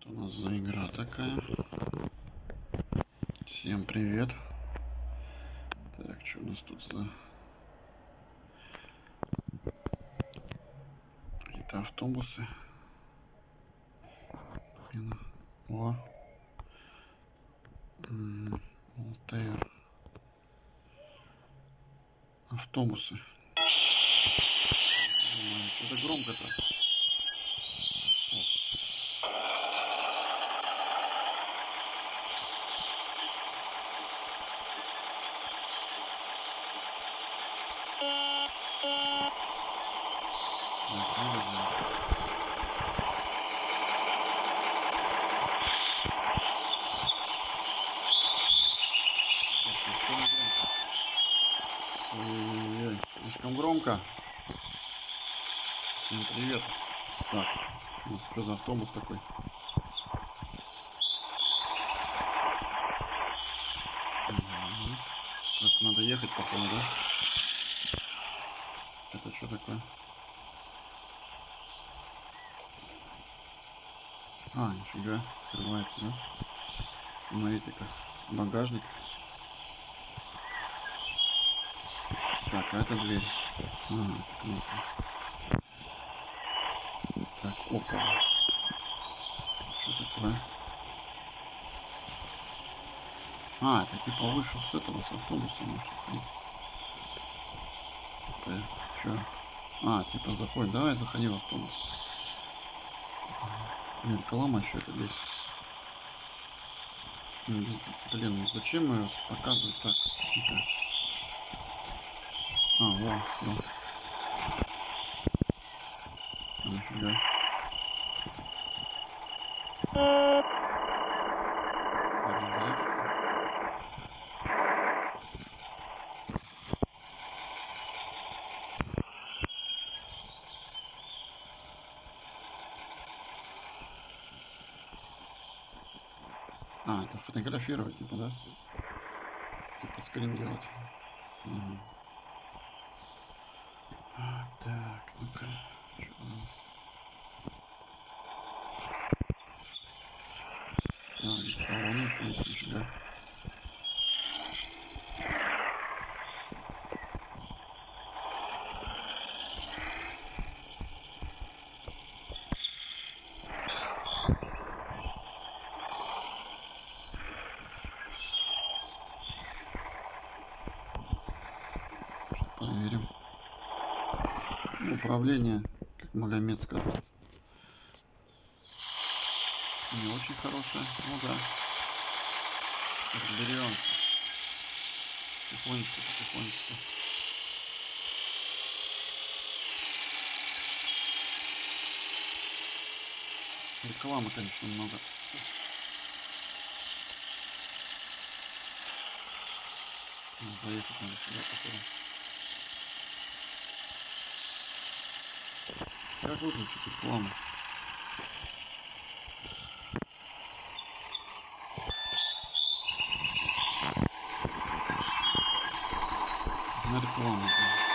У нас за игра такая. Всем привет. Так, что у нас тут за какие-то автобусы? О, Алтаир. Автобусы. Что-то громко-то. Ой-ой-ой, слишком громко. Всем привет. Так, что у нас, что за автобус такой? Это надо ехать, походу, да? Это что такое? А, нифига, открывается, да? Смотрите-ка, багажник. Так, а это дверь. А, это кнопка. Так, опа. Что такое? А, это типа вышел с этого, с автобуса, может ходить. Чё? А, типа заходит. Давай, заходи в автобус. Реклама еще это бесит. Блин, зачем ее показывать так? Ну-ка. А, во, сел. А, нифига. Фары горят, что ли? А, это фотографировать, типа, да? Типа скрин делать. Угу. Так, ну-ка. Что у нас? А, и салоны еще есть, нифига. Сейчас проверим. Управление, как Магомед сказал, не очень хорошее. Ну да. Разберемся. Потихонечку, потихонечку. Рекламы, конечно, много. Заехать надо сюда, походу. Как выключить рекламу? На рекламу.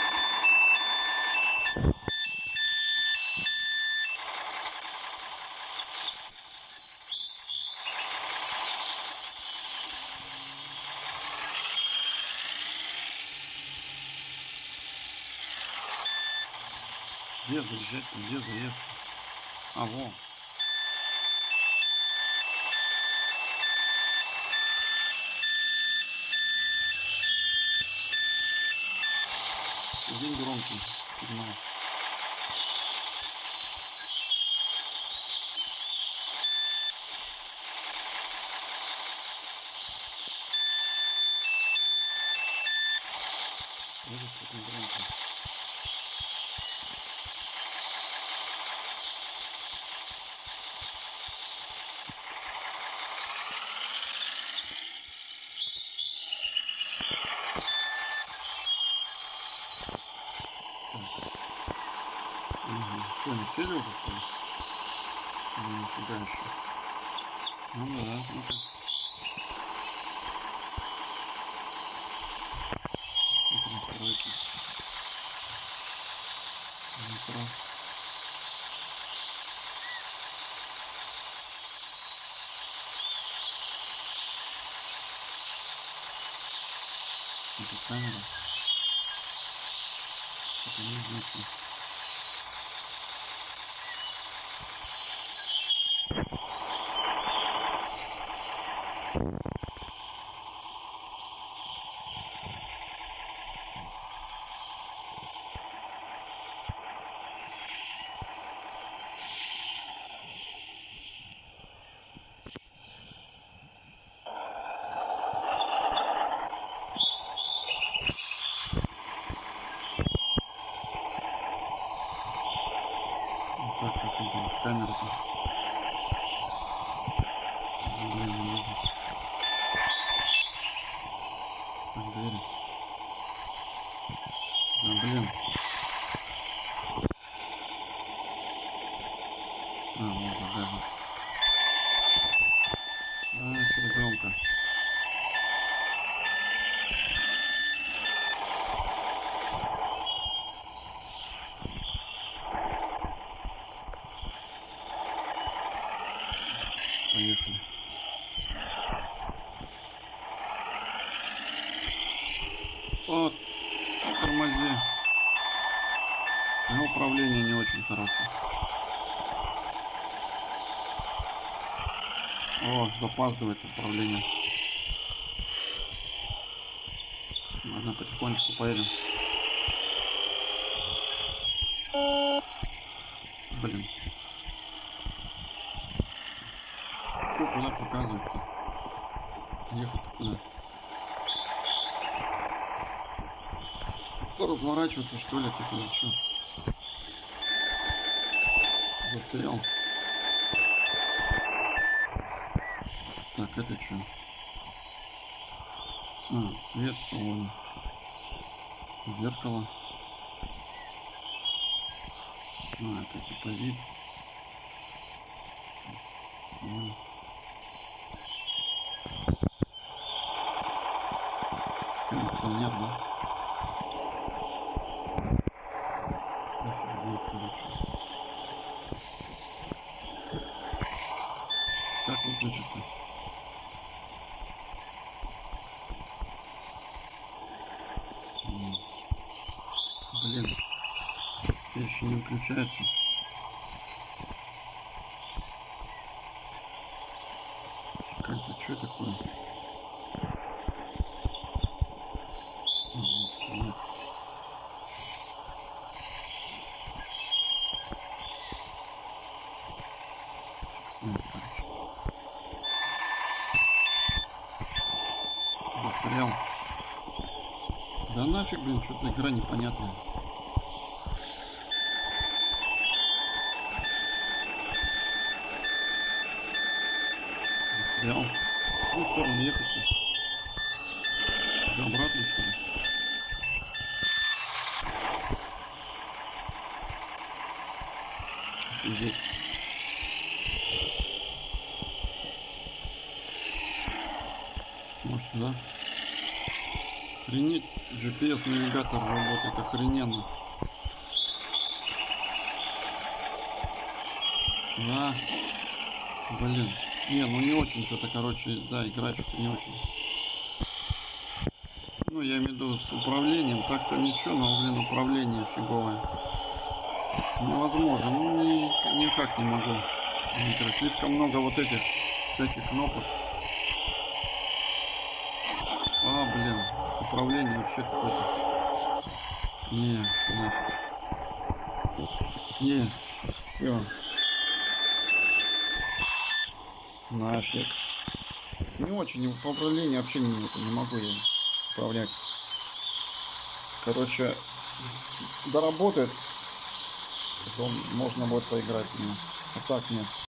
Где заезжать? Где заезд? А, во. Один громкий сигнал. Может, очень громко. Угу. Что, не сели уже, что ли? Или нифига еще? Ну да, ну-ка. Это настройки. Метро. Это камера. Это не значит. Так, как он там, камера-то. Блин, не вижу. Так, двери. Да, блин. Вот багажник. Что-то громко. Поехали. Вот, тормози. Но управление не очень хорошее. О, запаздывает управление. Ладно, потихонечку поедем. Блин. Че, куда показывать-то? Ехать куда? Разворачиваться, что ли, типа, или что? Застрял. Так, это что? Свет в салоне. Зеркало. Это типа вид. Кондиционер, да? Нафиг знает, короче. Как выключить-то? Блин. Еще не выключается. Как-то что такое? Становится. Фиксует, короче. Застрял. Да нафиг, блин, что-то игра непонятная. Застрял. В какую сторону ехать-то? Уже обратно, что ли? Офигеть. Может сюда? Охренеть. GPS навигатор работает охрененно. Да. Блин. Не, ну не очень что-то, короче, да, игра что-то не очень. Ну, я имею в виду с управлением. Так-то ничего, но, блин, управление фиговое. Невозможно. Ну, никак не могу. Слишком много вот этих всяких кнопок. Блин. Управление вообще какое-то. Не, нафиг. Не, все. Нафиг. Не очень, управление вообще не могу я управлять. Короче, доработает, потом можно будет поиграть в него. А так нет.